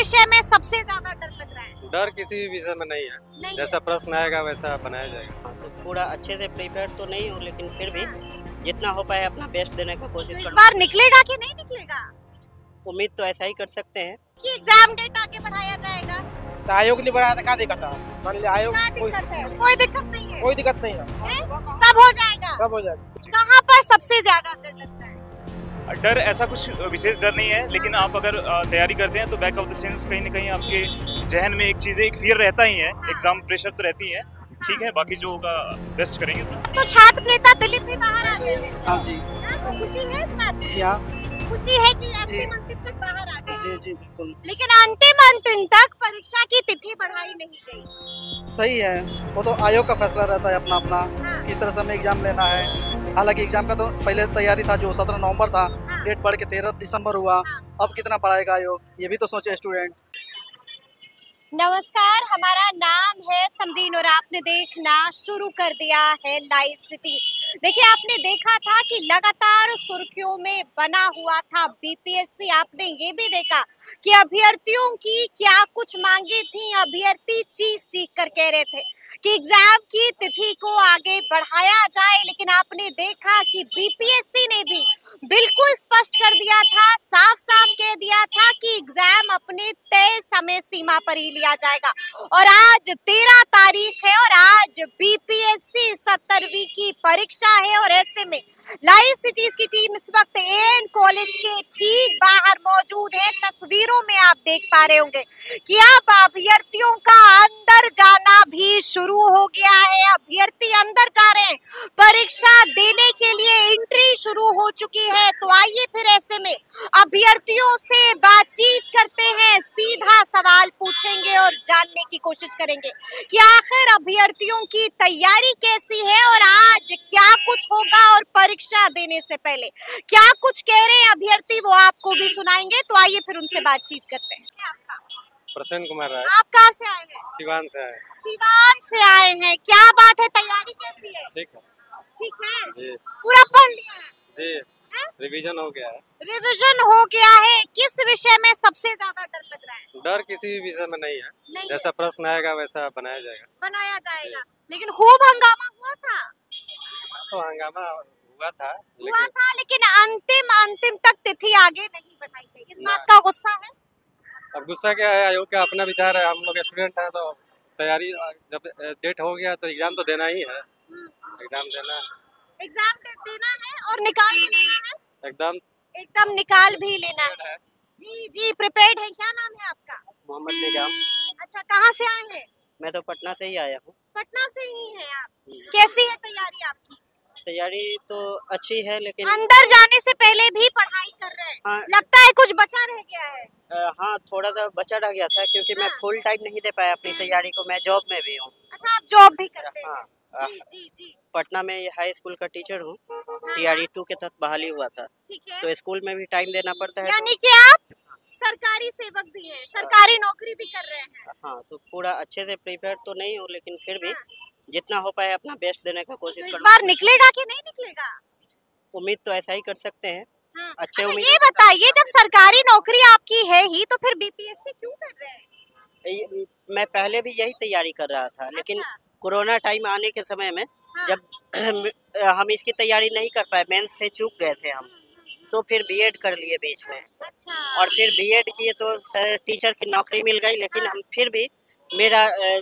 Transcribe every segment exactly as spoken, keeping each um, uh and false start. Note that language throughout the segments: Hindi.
विषय में सबसे ज्यादा डर लग रहा है? डर किसी भी विषय में नहीं है, नहीं जैसा है। प्रश्न आएगा वैसा बनाया जाएगा। तो पूरा अच्छे से प्रिपेयर तो नहीं हूँ, लेकिन फिर भी जितना हो पाए अपना बेस्ट देने का तो कोशिश इस कर। बार निकलेगा कि नहीं निकलेगा? उम्मीद तो ऐसा ही कर सकते हैं कि एग्जाम डेट आगे बढ़ाया जाएगा? तो आयोग ने बढ़ाया तो क्या दिक्कत है? मान लीजिए आयोग क्या कोई, दिक्कत है? कोई दिक्कत नहीं है। कोई दिक्कत नहीं है, हैं? सब हो जाएगा। सब हो जाएगा। कहाँ पर सबसे ज्यादा डर लगता है? डर ऐसा कुछ विशेष डर नहीं है, लेकिन आप अगर अ, तैयारी करते हैं तो बैक ऑफ द सेंस कहीं ना कहीं आपके जहन में एक चीज़ एक फियर रहता ही है। एग्जाम प्रेशर तो रहती है, ठीक है, बाकी जो होगा बेस्ट करेंगे। तो छात्र नेता दिलीप भी बाहर आ गए हैं। हाँ जी, हाँ, तो खुशी है इस बात की? जी हाँ, खुशी है कि अंतिम अंतिम तक बाहर आ गए। जी जी बिल्कुल लेकिन अंतिम अंतिम तक परीक्षा की तिथि बढ़ाई नहीं गई। सही है। वो तो आयोग का फैसला रहता है अपना अपना, हाँ। किस तरह से हमें एग्जाम लेना है। हालांकि एग्जाम का तो पहले तैयारी था जो सत्रह नवंबर था, हाँ। डेट बढ़ के तेरह दिसंबर हुआ। हाँ। अब कितना बढ़ाएगा आयोग, ये भी तो सोचे स्टूडेंट। नमस्कार, हमारा नाम है समरीन और आपने देखना शुरू कर दिया है लाइव सिटी। देखिए, आपने देखा था कि लगातार सुर्खियों में बना हुआ था बीपीएससी। आपने ये भी देखा कि अभ्यर्थियों की क्या कुछ मांगे थी। अभ्यर्थी चीख चीख कर कह रहे थे कि एग्जाम की तिथि को आगे बढ़ाया जाए, लेकिन आपने देखा कि बीपीएससी ने भी बिल्कुल स्पष्ट कर दिया था, साफ साफ कह दिया था कि एग्जाम अपने तय समय सीमा पर ही लिया जाएगा। और आज तेरह तारीख है और आज बीपीएससी सत्तरवीं की परीक्षा है। और ऐसे में लाइव सिटीज की टीम इस वक्त एएन कॉलेज के ठीक बाहर मौजूद है। तस्वीरों में आप देख पा रहे होंगे कि अब अभ्यर्थियों का अंदर जाना भी शुरू हो गया है। अभ्यर्थी अंदर जा रहे हैं, परीक्षा देने के लिए एंट्री शुरू हो चुकी है। तो आइए फिर ऐसे में अभ्यर्थियों से बातचीत करते हैं, सीधा सवाल पूछेंगे और जानने की कोशिश करेंगे कि आखिर अभ्यर्थियों की तैयारी कैसी है और आज क्या कुछ होगा और परीक्षा देने से पहले क्या कुछ कह रहे हैं अभ्यर्थी, वो आपको भी सुनाएंगे। तो आइए फिर उनसे बातचीत करते हैं। क्या आपका? प्रसन्न कुमार राय। आप कहाँ से आए हैं? सिवान से आए। सिवान से आए हैं। क्या बात है, तैयारी कैसी है? ठीक है ठीक है जी, पूरा पढ़ लिया है? जी हैं? रिवीजन हो गया है। रिवीजन हो गया है। किस विषय में सबसे ज्यादा डर लग रहा है? डर किसी भी विषय में नहीं है, नहीं जैसा प्रश्न आएगा वैसा बनाया जाएगा। बनाया जाएगा। लेकिन खूब हंगामा हुआ था। तो हंगामा हुआ था, हुआ लेकिन था लेकिन अंतिम अंतिम तक तिथि आगे नहीं बढ़ाई गई। इस ना। बात का गुस्सा है? अब गुस्सा क्या है, आयोग का अपना विचार है। हम लोग स्टूडेंट हैं तो तैयारी, जब डेट हो गया तो एग्जाम तो देना ही है। एग्जाम देना एग्जाम दे- देना है और निकाल भी लेना है। एकदम एकदम निकाल भी लेना है। जी जी प्रिपेयर्ड है। क्या नाम है आपका? मोहम्मद निजाम। अच्छा, कहाँ से आए हैं? मैं तो पटना से ही आया हूँ। पटना से ही हैं आप। कैसी है तैयारी आपकी? तैयारी तो अच्छी है, लेकिन अंदर जाने से पहले भी पढ़ाई कर रहे हैं? हाँ। लगता है कुछ बचा रह गया है। अ, हाँ, थोड़ा सा बचा रह गया था, क्योंकि मैं हाँ। फुल टाइम नहीं दे पाया अपनी तैयारी को। मैं जॉब में भी हूँ। अच्छा, आप जॉब भी करते हैं? हाँ। जी जी जी। पटना में हाई स्कूल का टीचर हूँ। हाँ। टीआरई टू के तहत बहाली हुआ था, ठीक है। तो स्कूल में भी टाइम देना पड़ता है। यानी कि आप सरकारी सेवक भी हैं, सरकारी नौकरी भी कर रहे हैं? हाँ, तो पूरा अच्छे से प्रिपेयर तो नहीं हूँ, लेकिन फिर भी हाँ। जितना हो पाए अपना बेस्ट देने का तो कोशिश इस करूँ। बार निकलेगा कि नहीं निकलेगा? उम्मीद तो ऐसा ही कर सकते हैं। हाँ। अच्छे अच्छा, उम्मीद। ये बताइए, जब सरकारी नौकरी आपकी है ही तो फिर बीपीएससी क्यों कर रहे हैं? ये- मैं पहले भी यही तैयारी कर रहा था, लेकिन अच्छा। कोरोना टाइम आने के समय में हाँ। जब हम इसकी तैयारी नहीं कर पाए, मेंस से चूक गए थे हम, तो फिर बीएड कर लिए बीच में। अच्छा। और फिर बीएड किए तो सर टीचर की नौकरी मिल गई, लेकिन हम फिर भी मेरा अ,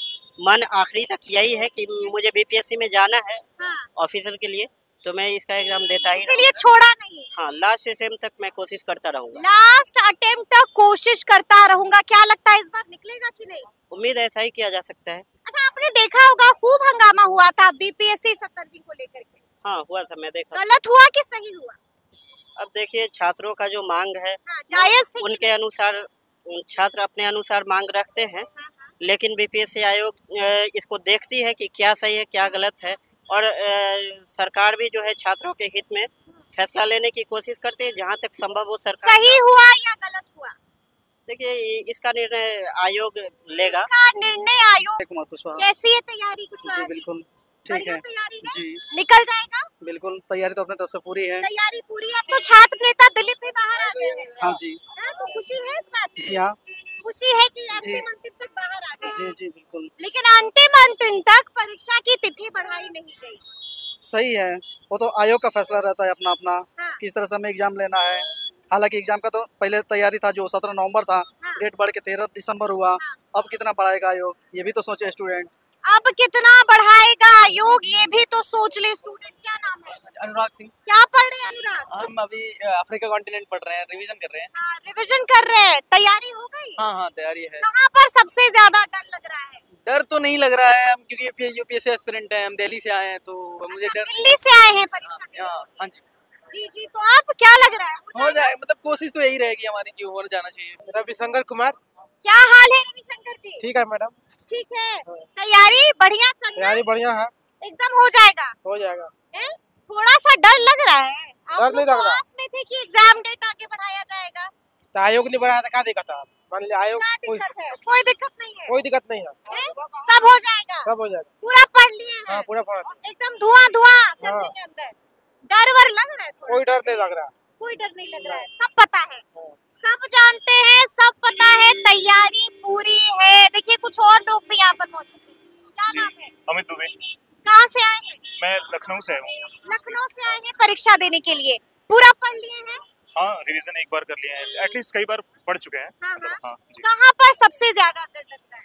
मन आखिरी तक यही है कि मुझे बीपीएससी में जाना है हाँ। ऑफिसर के लिए, तो मैं इसका एग्जाम देता ही इसीलिए छोड़ा नहीं? हाँ, लास्ट टाइम तक मैं कोशिश करता रहूंगा। लास्ट अटेम्प्ट तक कोशिश करता रहूंगा। क्या लगता है इस बार निकलेगा कि नहीं? उम्मीद ऐसा ही किया जा सकता है। अच्छा, आपने देखा होगा खूब हंगामा हुआ था बीपीएससी सत्तरवीं को लेकर के। हाँ, हुआ था, मैं देखा। गलत हुआ कि सही हुआ? अब देखिए, छात्रों का जो मांग है हाँ, जायज थी कि उनके अनुसार छात्र अपने अनुसार मांग रखते हैं, हाँ, हाँ। लेकिन बीपीएससी आयोग अ, इसको देखती है कि क्या सही है क्या गलत है, और अ, सरकार भी जो है छात्रों के हित में फैसला लेने की कोशिश करती है जहाँ तक संभव हो। सरकार सही हुआ या गलत हुआ? देखिए, इसका निर्णय आयोग लेगा। इसका निर्णय आयोग। कुमार कुशवाहा। कैसी है तैयारी कुशवाहा जी जी? बिल्कुल ठीक बढ़िया है तैयारी है? जी। निकल जाएगा? बिल्कुल तैयारी तो अपने तरफ से पूरी है। तैयारी पूरी है। अब तो छात्र नेता दिलीप भी बाहर आ गए हैं। हाँ जी। हाँ, तो खुशी है इस बात की? जी हाँ। खुशी है कि जी। अंतिम अंतिम तक बाहर आ गए। जी जी बिल्कुल लेकिन अंतिम अंतिम तक परीक्षा की तिथि बढ़ाई नहीं गई। सही है, वो तो आयोग का फैसला रहता है अपना अपना, हाँ। किस तरह से हमें एग्जाम लेना है। हालांकि एग्जाम का तो पहले तैयारी था जो सत्रह नवंबर था, हाँ। डेट बढ़ के तेरह दिसंबर हुआ। हाँ। अब कितना बढ़ाएगा आयोग, ये भी तो सोचे स्टूडेंट। अब कितना बढ़ाएगा आयोग, ये भी तो सोच ले स्टूडेंट। क्या नाम है? अनुराग सिंह। क्या पढ़ रहे हैं अनुराग? हम अभी अफ्रीका कॉन्टिनेंट पढ़ रहे हैं, रिवीजन कर रहे हैं। हाँ, रिविजन कर रहे हैं। तैयारी हो गई? हाँ हाँ तैयारी है। कहाँ पर सबसे ज्यादा डर लग रहा है? डर तो नहीं लग रहा है, हम क्योंकि यूपीएससी एस्पिरेंट हैं, हम दिल्ली से आए हैं तो मुझे अच्छा, डर। दिल्ली से आए हैं परीक्षा देने? हाँ हाँ जी जी जी, तो आप क्या लग रहा है? हो हो जाएगा? जाए, मतलब कोशिश तो यही रहेगी हमारी कि हो जाना चाहिए। रविशंकर कुमार। क्या हाल है रविशंकर जी? ठीक है मैडम। ठीक है। तैयारी बढ़िया चल रही है? बढ़िया है। एकदम हो जाएगा? हो जाएगा। हैं? थोड़ा सा डर लग रहा है। आप डर नहीं लोग लग तो रहा। आस में थे कि एग्जाम डेट आगे बढ़ाया जाएगा। तो आयोग ने बढ़ाया था, क्या दिक्कत है? मान लिया आयोग, क्या कोई दिक्कत है? कोई दिक्कत नहीं है। कोई दिक्कत नहीं है, हैं? सब हो जाएगा? सब हो जाएगा। पूरा पढ़ लिए हाँ हैं? पूरा पढ़ा। एकदम धुआं धुआं कर हाँ। देंगे अंदर। डर वर लग रहा है थोड़ा कोई सा? डर नहीं लग रहा। कोई डर नहीं लग रहा है, सब पता है, सब जानते हैं, सब पता है, तैयारी पूरी है। देखिए कुछ और लोग भी यहाँ पर मौजूद हैं। क्या जी। नाम है? अमित दुबे। कहाँ से आए हैं? मैं लखनऊ से हूँ। लखनऊ से आए हैं परीक्षा देने के लिए। पूरा पढ़ लिए हैं? हाँ रिवीजन एक बार कर लिए हैं, एटलीस्ट कई बार पढ़ चुके हैं। हाँ मतलब हाँ। हाँ जी। कहाँ पर सबसे ज्यादा डर लग रहा है?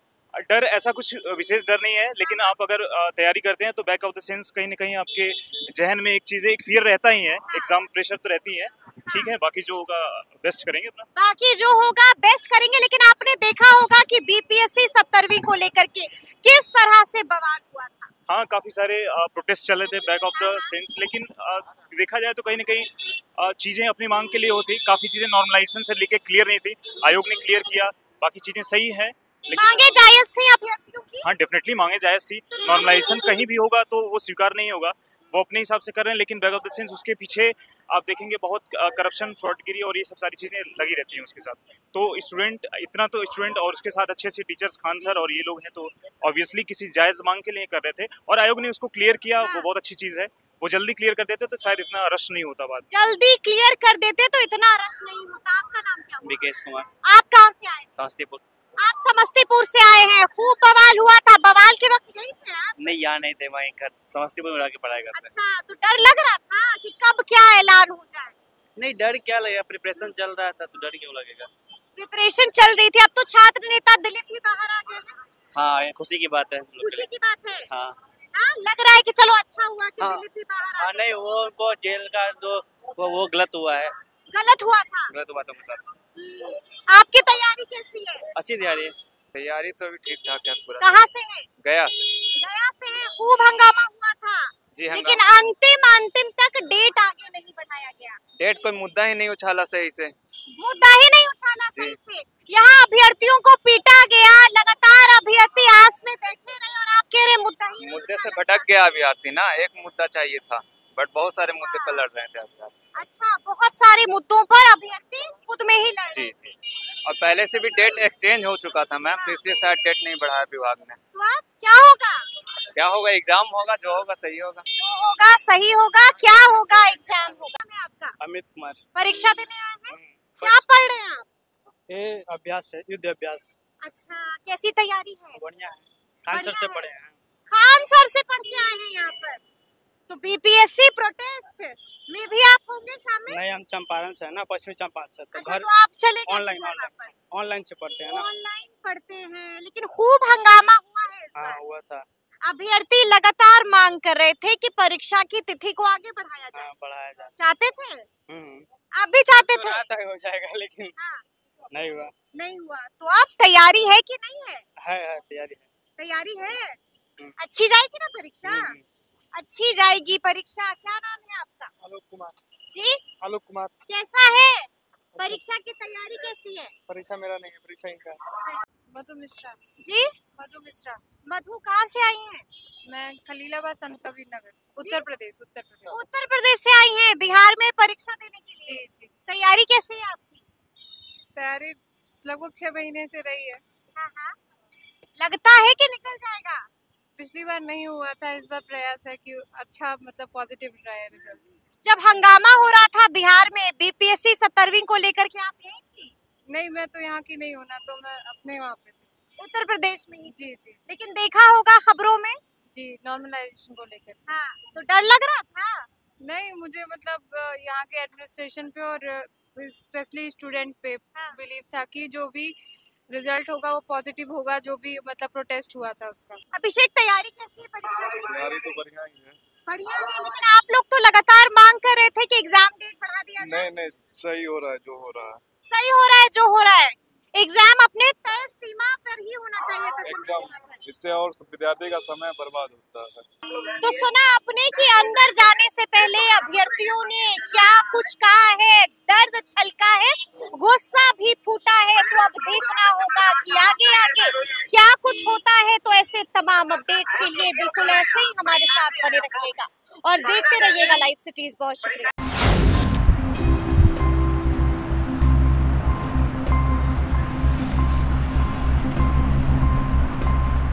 डर ऐसा कुछ विशेष डर नहीं है, लेकिन आप अगर अ, तैयारी करते हैं तो बैक ऑफ द सेंस कहीं ना कहीं आपके जहन में एक चीज़ एक फियर रहता ही है, एग्जाम प्रेशर तो रहती है। ठीक है, बाकी जो होगा बेस्ट करेंगे अपना। बाकी जो होगा बेस्ट करेंगे। लेकिन आपने देखा होगा कि बीपीएससी सत्तरवीं को लेकर के किस तरह से बवाल हुआ था। हाँ काफ़ी सारे प्रोटेस्ट चले थे बैक ऑफ द सेंस, लेकिन आ, देखा जाए तो कहीं ना कहीं चीज़ें अपनी मांग के लिए होती, काफ़ी चीज़ें नॉर्मलाइजेशन से लेके क्लियर नहीं थी। आयोग ने क्लियर किया, बाकी चीज़ें सही है। मांगे जायज थी अभ्यर्थियों की? हाँ डेफिनेटली मांगे जायज थी। नॉर्मलाइजेशन कहीं भी होगा तो वो स्वीकार नहीं होगा, वो अपने हिसाब से कर रहे हैं, लेकिन बैक ऑफ द सेंस उसके पीछे आप देखेंगे बहुत करप्शन, फ्रॉडगिरी और ये सब सारी चीज़ें लगी रहती हैं उसके साथ। तो स्टूडेंट इतना तो स्टूडेंट और उसके साथ अच्छे अच्छे टीचर्स, खान सर और ये लोग हैं, तो ऑब्वियसली किसी जायज़ मांग के लिए कर रहे थे और आयोग ने उसको क्लियर किया, वो बहुत अच्छी चीज़ है। वो जल्दी क्लियर कर देते तो शायद इतना रश नहीं होता बात। जल्दी क्लियर कर देते तो इतना रश नहीं होता। आपका नाम क्या हुआ? विकेश कुमार, आप कहाँ से आए? समस्तीपुर। आप समस्तीपुर से आए हैं। खूब बवाल हुआ था, बवाल के वक्त यही थे आप? नहीं यहाँ नहीं थे, वहीं घर समस्तीपुर में रह के पढ़ाई करते हैं। अच्छा, तो डर लग रहा था कि कब क्या ऐलान हो जाए? नहीं डर क्या लगेगा, प्रिपरेशन चल रहा था तो डर क्यों लगेगा। प्रिपरेशन चल रही थी। अब तो छात्र नेता दिलीप भी बाहर आ गए हैं। हाँ ये खुशी की बात है हम लोग के खुशी लिए। की बात है। हाँ हाँ, लग रहा है कि चलो अच्छा हुआ कि हाँ। दिलीप भी बाहर आ हाँ गए। नहीं वो उनको जेल का जो वो वो गलत हुआ है, गलत हुआ था। गलत हुआ था उनके साथ। हम्म, आपकी तैयारी कैसी है? अच्छी तैयारी है। तैयारी तो अभी ठीक ठाक है पूरा। कहाँ से है? गया से। गया से है। खूब हंगामा हुआ था, जी हाँ। लेकिन अंतिम अंतिम तक डेट आगे नहीं बढ़ाया गया। डेट कोई मुद्दा ही नहीं उछाला सही से। मुद्दा ही नहीं उछाला जी। सही से। यहाँ अभ्यर्थियों को पीटा गया, लगातार अभ्यर्थी आस में बैठे रहे और आप कह रहे मुद्दा ही नहीं मुद्दे से उछाला भटक गया अभ्यर्थी ना, एक मुद्दा चाहिए था, बट बहुत सारे मुद्दे पर लड़ रहे थे अभ्यर्थी। अच्छा, बहुत सारे मुद्दों पर अभ्यर्थी खुद में ही लड़ रहे जी थे। जी। और पहले से भी डेट एक्सचेंज हो चुका था मैम, तो इसलिए शायद डेट नहीं बढ़ाया विभाग ने। तो अब क्या होगा? क्या होगा, एग्जाम होगा, जो होगा सही होगा। जो होगा सही होगा। क्या होगा? एग्जाम होगा। मैं आपका अमित कुमार। परीक्षा देने आए हैं? क्या पढ़ रहे हैं आप? ये अभ्यास है, युद्ध अभ्यास। अच्छा, कैसी तैयारी है? बढ़िया है, खान सर से बढ़िया पढ़े है। हैं। खान सर से पढ़ के आए हैं यहाँ पर। तो बीपीएससी प्रोटेस्ट में भी आप होंगे शामिल? नहीं हम चंपारण से है ना, पश्चिमी चंपारण से, तो अच्छा, घर तो आप चले गए ऑनलाइन घर ऑनलाइन वापस? ऑनलाइन से पढ़ते हैं ना। ऑनलाइन पढ़ते हैं, लेकिन खूब हंगामा हुआ है इस हाँ बार। हुआ था। अभ्यर्थी लगातार मांग कर रहे थे कि परीक्षा की तिथि को आगे बढ़ाया जाए। हाँ पढ़ाया जाए। चाहते थे? हम्म आप भी चाहते थे? तो हो जाएगा लेकिन हाँ, नहीं हुआ। नहीं हुआ। तो अब तैयारी है कि नहीं है? है है तैयारी है। तैयारी है। हम्म। अच्छी जाएगी ना परीक्षा? हम्म। अच्छी जाएगी परीक्षा। क्या नाम है आपका? आलोक कुमार। जी, आलोक कुमार। कैसा है परीक्षा की तैयारी? कैसी है? परीक्षा मेरा नहीं है, परीक्षा इनका है। मधु मिश्रा। जी, मधु मिश्रा। मधु कहाँ से आई हैं? मैं खलीलाबाद संत कबीर नगर, उत्तर प्रदेश। उत्तर प्रदेश। उत्तर प्रदेश से आई हैं बिहार में परीक्षा देने के लिए। जी जी। तैयारी कैसी है आपकी? तैयारी लगभग छह महीने से रही है। हाँ हाँ। लगता है कि निकल जाएगा? पिछली बार नहीं हुआ था, इस बार प्रयास है कि अच्छा मतलब पॉजिटिव रहे रिजल्ट। जब हंगामा हो रहा था बिहार में बीपीएससी सत्तरवीं को लेकर के, आप यहीं थी? नहीं, मैं तो यहाँ की नहीं हूँ ना, तो मैं अपने वहाँ पे थी। उत्तर प्रदेश में ही। जी जी लेकिन देखा होगा खबरों में। जी, नॉर्मलाइजेशन को लेकर। हाँ, तो डर लग रहा था? नहीं, मुझे मतलब अ, यहाँ के एडमिनिस्ट्रेशन पे और स्पेशली स्टूडेंट पे हाँ। बिलीव था कि जो भी रिजल्ट होगा वो पॉजिटिव होगा, जो भी मतलब प्रोटेस्ट हुआ था उसका। अभिषेक, तैयारी कैसी है परीक्षा की? तैयारी तो बढ़िया ही है। बढ़िया है, लेकिन आप लोग तो लगातार मांग कर रहे थे कि एग्जाम डेट बढ़ा दिया जाए। नहीं नहीं, सही हो रहा है जो हो रहा है। सही हो रहा है जो हो रहा है। एग्जाम अपने तय सीमा पर ही होना चाहिए था, समय एकदम, सीमा पर। इससे और विद्यार्थी का समय बर्बाद होता है। तो सुना आपने कि अंदर जाने से पहले अभ्यर्थियों ने क्या कुछ कहा है, दर्द छलका है, गुस्सा भी फूटा है। तो अब देखना होगा कि आगे आगे क्या कुछ होता है। तो ऐसे तमाम अपडेट्स के लिए बिल्कुल ऐसे ही हमारे साथ बने रहिएगा और देखते रहिएगा लाइव सिटीज। बहुत शुक्रिया।